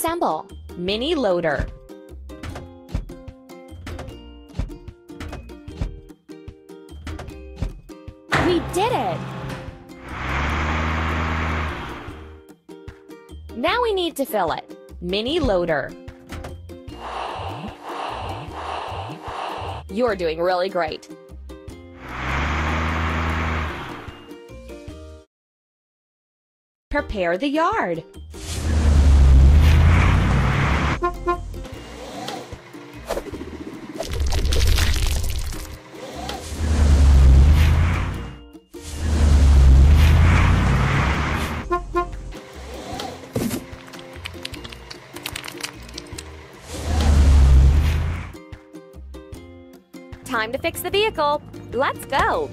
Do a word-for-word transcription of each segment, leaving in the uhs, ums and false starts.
assemble. Mini loader. We did it! Now we need to fill it. Mini loader. You're doing really great. Prepare the yard. Time to fix the vehicle. Let's go.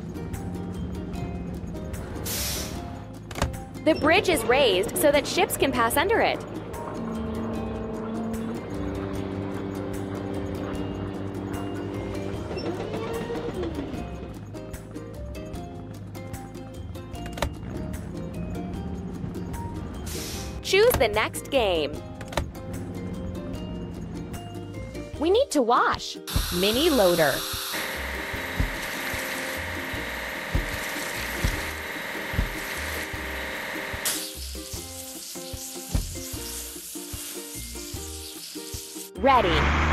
The bridge is raised so that ships can pass under it. Choose the next game. We need to wash. Mini loader. Ready.